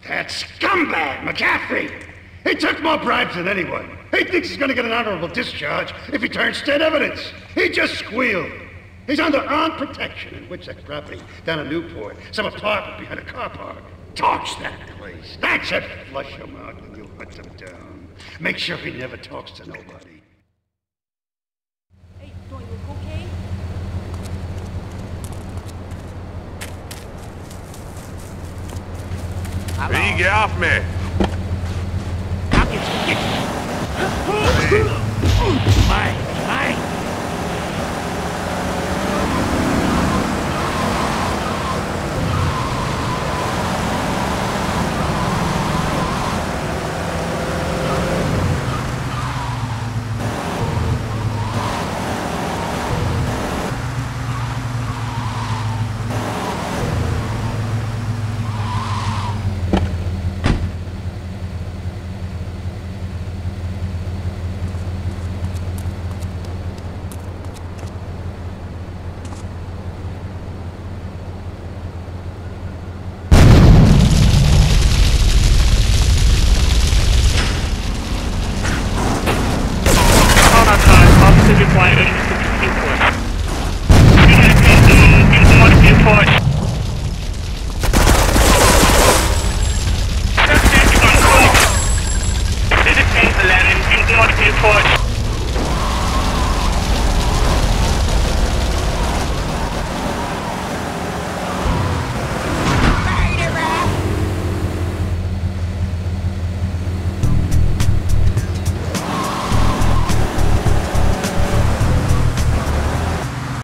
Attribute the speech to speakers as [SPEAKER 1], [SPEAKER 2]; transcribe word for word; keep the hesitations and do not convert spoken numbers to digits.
[SPEAKER 1] That scumbag, McAffrey! He took more bribes than anyone. He thinks he's gonna get an honorable discharge if he turns state evidence. He just squealed. He's under armed protection in which that property down in Newport, some apartment behind a car park. Torch that place. That's it. Flush him out when you hunt him down. Make sure he never talks to nobody.
[SPEAKER 2] Hey, do you look okay?
[SPEAKER 3] Hey, get off me!
[SPEAKER 2] I'll get you, get you. Mine.